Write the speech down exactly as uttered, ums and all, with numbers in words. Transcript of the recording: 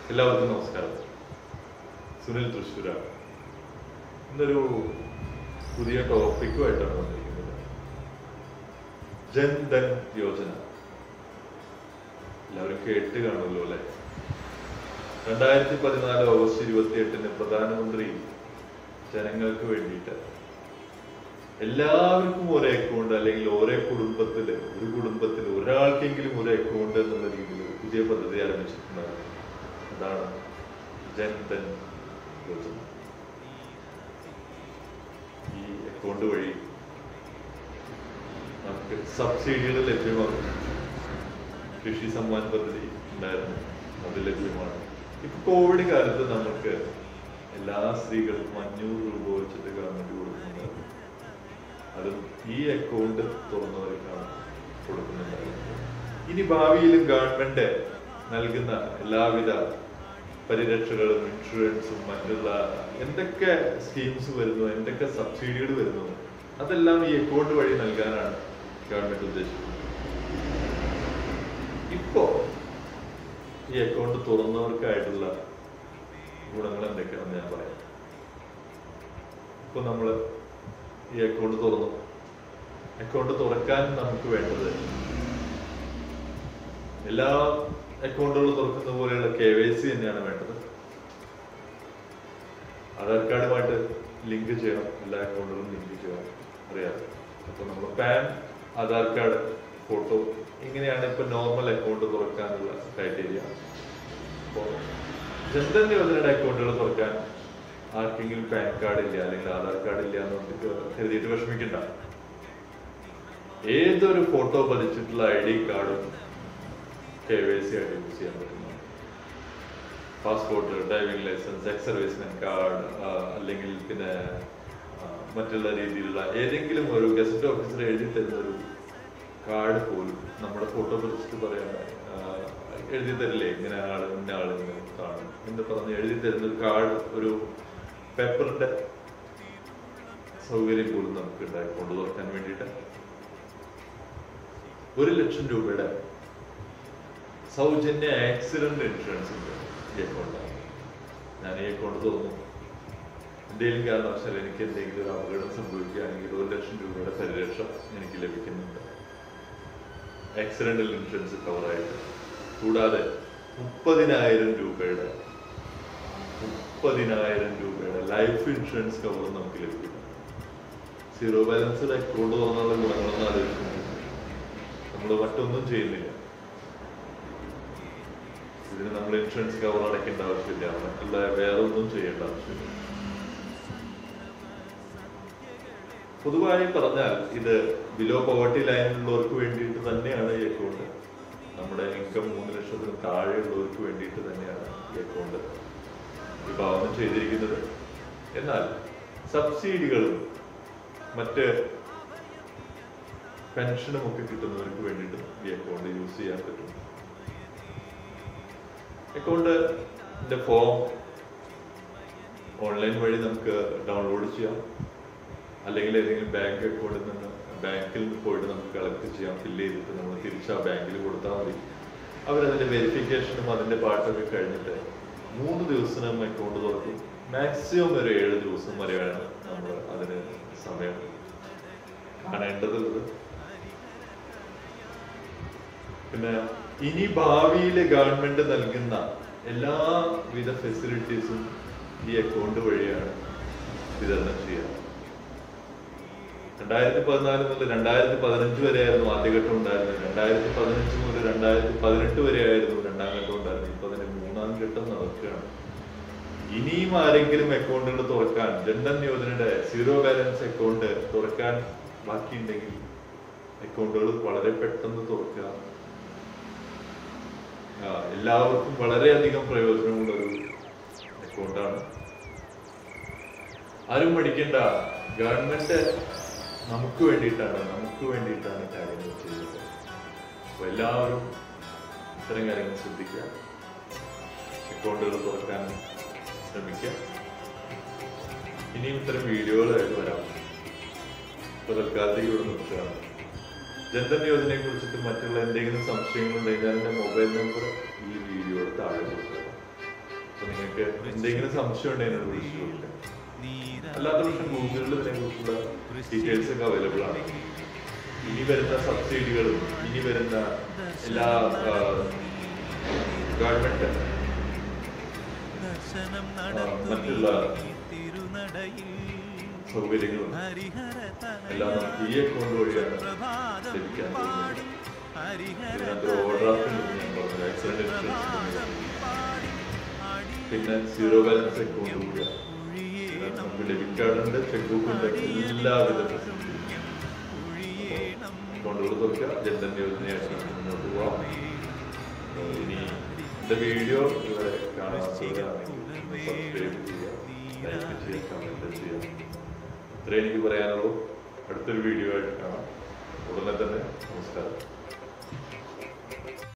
എല്ലാവർക്കും നമസ്കാരം. സുനിൽ തൃശ്ശൂരാണ്. ഇന്നൊരു പുതിയ ടോപ്പിക്കുമായിട്ടാണ് വന്നിരിക്കുന്നത്. ജൻധൻ യോജന എല്ലാവരും കേട്ട് കാണുമല്ലോ അല്ലെ? രണ്ടായിരത്തി പതിനാല് ഓഗസ്റ്റ് ഇരുപത്തി എട്ടിന് പ്രധാനമന്ത്രി ജനങ്ങൾക്ക് വേണ്ടിയിട്ട് എല്ലാവർക്കും ഒരേ അക്കൗണ്ട് അല്ലെങ്കിൽ ഓരോ കുടുംബത്തില് ഒരു കുടുംബത്തിൽ ഒരാൾക്കെങ്കിലും ഒരു അക്കൗണ്ട് എന്നുള്ള രീതിയിൽ ഒരു പുതിയ പദ്ധതി ആരംഭിച്ചിട്ടുണ്ടായിരുന്നു. അതാണ് ജൻധൻ യോജന. ഈ അക്കൗണ്ട് വഴി നമുക്ക് സബ്സിഡികൾ ലഭ്യമാകും. കൃഷി സമ്മാൻ പദ്ധതി ഉണ്ടായിരുന്നു, അത് ലഭ്യമാണ്. ഇപ്പൊ കോവിഡ് കാലത്ത് നമുക്ക് എല്ലാ സ്ത്രീകൾക്കും അഞ്ഞൂറ് രൂപ വെച്ചിട്ട് ഗവൺമെന്റ് കൊടുക്കുന്നുണ്ട്. അതും ഈ അക്കൗണ്ട് തുറന്നവർക്കാണ് കൊടുക്കുന്നുണ്ടായിരുന്നത്. ഇനി ഭാവിയിലും ഗവൺമെന്റ് നൽകുന്ന എല്ലാവിധ പരിരക്ഷകളും ഇൻഷുറൻസും മറ്റുള്ള എന്തൊക്കെ സ്കീംസ് വരുന്നു, എന്തൊക്കെ സബ്സിഡികൾ വരുന്നു, അതെല്ലാം ഈ അക്കൗണ്ട് വഴി നൽകാനാണ് ഗവൺമെന്റ് ഉദ്ദേശിക്കുന്നത്. ഇപ്പോ ഈ അക്കൗണ്ട് തുറന്നവർക്കായിട്ടുള്ള ഗുണങ്ങൾ എന്തൊക്കെയാണെന്ന് ഞാൻ പറയാം. ഇപ്പൊ നമ്മള് ഈ അക്കൗണ്ട് തുറന്നു. അക്കൗണ്ട് തുറക്കാൻ നമുക്ക് വേണ്ടത് എല്ലാ അക്കൗണ്ടുകൾ തുറക്കുന്ന പോലെയുള്ള കെ വൈ സി തന്നെയാണ് വേണ്ടത്. ആധാർ കാർഡുമായിട്ട് ലിങ്ക് ചെയ്യണം, എല്ലാ അക്കൗണ്ടുകളും ലിങ്ക് ചെയ്യണം, അറിയാം. അപ്പൊ നമ്മൾ പാൻ, ആധാർ കാർഡ്, ഫോട്ടോ, ഇങ്ങനെയാണ് ഇപ്പൊ നോർമൽ അക്കൗണ്ട് തുറക്കാനുള്ള ക്രൈറ്റീരിയ. അപ്പോൾ ജൻധൻ യോജനയുടെ അക്കൗണ്ടുകൾ തുറക്കാൻ ആർക്കെങ്കിലും പാൻ കാർഡ് ഇല്ല അല്ലെങ്കിൽ ആധാർ കാർഡ് ഇല്ല എന്ന് കരുതിയിട്ട് വിഷമിക്കണ്ട. ഏതൊരു ഫോട്ടോ പതിച്ചിട്ടുള്ള ഐ ഡി കാർഡും കെ വൈ സി ആയിട്ട് യൂസ് ചെയ്യാൻ പറ്റുന്നു. Passport, driving licence, ex servicemen card, അല്ലെങ്കിൽ പിന്നെ മറ്റുള്ള രീതിയിലുള്ള ഏതെങ്കിലും ഒരു ഗസറ്റ് ഓഫീസർ എഴുതി തരുന്ന ഒരു കാർഡ് പോലും നമ്മുടെ ഫോട്ടോ പതിച്ചിട്ട് പറയാൻ എഴുതി തരില്ലേ, ഇങ്ങനെ ആള് ഇന്ന ആള് ഇങ്ങനെ കാണും എന്ന് പറഞ്ഞ് എഴുതി തരുന്ന ഒരു കാർഡ്, ഒരു പേപ്പറിന്റെ സൗകര്യം പോലും നമുക്ക് ഉണ്ടായി കൊണ്ടു തുറക്കാൻ വേണ്ടിയിട്ട് ഒരു ലക്ഷം രൂപയുടെ സൗജന്യ ആക്സിഡന്റ് ഇൻഷുറൻസ് ഉണ്ട് ഈ അക്കൗണ്ടാണ്. ഞാൻ ഈ അക്കൗണ്ട് തുറന്നു, എന്തെങ്കിലും കാരണവശാൽ എനിക്ക് എന്തെങ്കിലും ഒരു അപകടം സംഭവിക്കുകയാണെങ്കിൽ ഒരു ലക്ഷം രൂപയുടെ പരിരക്ഷ എനിക്ക് ലഭിക്കുന്നുണ്ട് ആക്സിഡന്റൽ ഇൻഷുറൻസ് കവറായിട്ട്. കൂടാതെ മുപ്പതിനായിരം രൂപയുടെ മുപ്പതിനായിരം രൂപയുടെ ലൈഫ് ഇൻഷുറൻസ് കവറും നമുക്ക് ലഭിക്കുന്നു. സീറോ ബാലൻസ്ഡ് അക്കൗണ്ട് തുറന്നുള്ള ഗുണങ്ങളൊന്നും ആലോചിക്കുന്നില്ല. നമ്മൾ മറ്റൊന്നും ചെയ്യുന്നില്ല. ഇതിന് നമ്മൾ ഇൻഷുറൻസ് കവർ അടയ്ക്കേണ്ട ആവശ്യമില്ല, മറ്റുള്ള വേറെ ഒന്നും ചെയ്യേണ്ട ആവശ്യമില്ല. പൊതുവായി പറഞ്ഞാൽ ഇത് ബിലോ പോവർട്ടി ലൈനിലുള്ളവർക്ക് വേണ്ടിയിട്ട് തന്നെയാണ് ഈ അക്കൗണ്ട്. നമ്മുടെ ഇൻകം മൂന്ന് ലക്ഷത്തിന് താഴെയുള്ളവർക്ക് വേണ്ടിയിട്ട് തന്നെയാണ് ഈ അക്കൗണ്ട് വിഭാവനം ചെയ്തിരിക്കുന്നത്. എന്നാൽ സബ്സിഡികളും മറ്റ് പെൻഷനും ഒക്കെ കിട്ടുന്നവർക്ക് വേണ്ടിയിട്ട് ഈ അക്കൗണ്ട് യൂസ് ചെയ്യാൻ പറ്റും. അക്കൗണ്ടിന്റെ ഫോം ഓൺലൈൻ വഴി നമുക്ക് ഡൗൺലോഡ് ചെയ്യാം, അല്ലെങ്കിൽ ഏതെങ്കിലും ബാങ്ക് അക്കൗണ്ടിൽ നിന്ന് ബാങ്കിൽ പോയിട്ട് നമുക്ക് കളക്ട് ചെയ്യാം. ഫില്ല് ചെയ്തിട്ട് നമ്മൾ തിരിച്ച് ആ ബാങ്കിൽ കൊടുത്താൽ മതി. അവരതിന്റെ വെരിഫിക്കേഷനും അതിന്റെ പാട്ടൊക്കെ കഴിഞ്ഞിട്ട് മൂന്ന് ദിവസം അക്കൗണ്ട് തുറക്കും. മാക്സിമം ഒരു ഏഴ് ദിവസം വരെയാണ് നമ്മൾ അതിന് സമയം കാണേണ്ടതുള്ളത്. പിന്നെ ഇനി ഭാവിയിൽ ഗവൺമെന്റ് നൽകുന്ന എല്ലാവിധ ഫെസിലിറ്റീസും ഈ അക്കൗണ്ട് വഴിയാണ് വിതരണം ചെയ്യുക. രണ്ടായിരത്തി പതിനാല് മുതൽ രണ്ടായിരത്തി പതിനഞ്ച് വരെയായിരുന്നു ആദ്യഘട്ടം ഉണ്ടായിരുന്നത്. രണ്ടായിരത്തി പതിനഞ്ച് മുതൽ രണ്ടായിരത്തി പതിനെട്ട് വരെയായിരുന്നു രണ്ടാം ഘട്ടം ഉണ്ടായിരുന്നത്. ഇപ്പൊ അതിന്റെ മൂന്നാം ഘട്ടം നടക്കുകയാണ്. ഇനിയും ആരെങ്കിലും അക്കൗണ്ടുകൾ തുറക്കാൻ, ജൻധൻ യോജനയുടെ സീറോ ബാലൻസ് അക്കൗണ്ട് തുറക്കാൻ ബാക്കിയുണ്ടെങ്കിൽ അക്കൗണ്ടുകൾ വളരെ പെട്ടെന്ന് തുറക്കുക. എല്ലാവർക്കും വളരെയധികം പ്രയോജനമുള്ള ഒരു അക്കൗണ്ടാണ്. ആരും പഠിക്കേണ്ട. ഗവൺമെന്റ് നമുക്ക് വേണ്ടിയിട്ടാണ് നമുക്ക് വേണ്ടിയിട്ടാണ് കാര്യങ്ങൾ ചെയ്യുന്നത്. അപ്പൊ എല്ലാവരും ഇത്തരം കാര്യങ്ങൾ ശ്രദ്ധിക്കുക, അക്കൗണ്ടുകൾ തുറക്കാൻ ശ്രമിക്കുക. ഇനിയും ഇത്തരം വീഡിയോകളായിട്ട് വരാം. ഇപ്പൊ തൽക്കാലത്തേക്ക് ഇവിടെ നിർത്തുകയാണ്. ജൻധൻ യോജനയെ കുറിച്ചിട്ട് മറ്റുള്ള എന്തെങ്കിലും സംശയങ്ങളുണ്ടെങ്കിൽ എൻ്റെ മൊബൈൽ നമ്പർ ഈ വീഡിയോയുടെ താഴെ കൊടുക്കുക. നിങ്ങൾക്ക് എന്തെങ്കിലും സംശയം ഉണ്ടെങ്കിൽ എന്നോട് വിളിച്ചു ചോദിക്കാം. അല്ലാത്ത പക്ഷം ഗൂഗിളിൽ ഇതിനെക്കുറിച്ചുള്ള ഡീറ്റെയിൽസ് ഒക്കെ അവൈലബിൾ ആണ്. ഇനി വരുന്ന സബ്സിഡികളും ഇനി വരുന്ന എല്ലാ ഗവൺമെന്റ് മറ്റുള്ള സൗകര്യങ്ങളും എല്ലാം നമുക്ക് ഈ അക്കൗണ്ട് വഴിയാണ് ലഭിക്കാൻ പോകുന്നത്. ഇതിനകത്ത് ഓവർഡ്രാഫ്റ്റ് ഞാൻ പറഞ്ഞു, ആക്സിഡന്റ് ഇൻഷുറൻസ്, പിന്നെ സീറോ ബാലൻസ് അക്കൗണ്ട് കൂടിയാണ്. നമുക്ക് ഡെബിറ്റ് കാർഡുണ്ട്, ചെക്ക് ബുക്ക് ഉണ്ട്, എല്ലാവിധ അക്കൗണ്ടുകൾ തുറക്കുക. ജൻധൻ യോജനയായിട്ട് മുന്നോട്ട് പോവാം. ഇനി എൻ്റെ വീഡിയോ ഇവിടെ കാണാത്തവരാണെങ്കിൽ സബ്സ്ക്രൈബ് ചെയ്യുക, ലൈക്ക് ചെയ്യുക, കമൻറ്റ് ചെയ്യുക. ഇത്രയും എനിക്ക് പറയാനുള്ളൂ. അടുത്തൊരു വീഡിയോ ആയിട്ട് കാണാം ഉടനെ തന്നെ. നമസ്കാരം.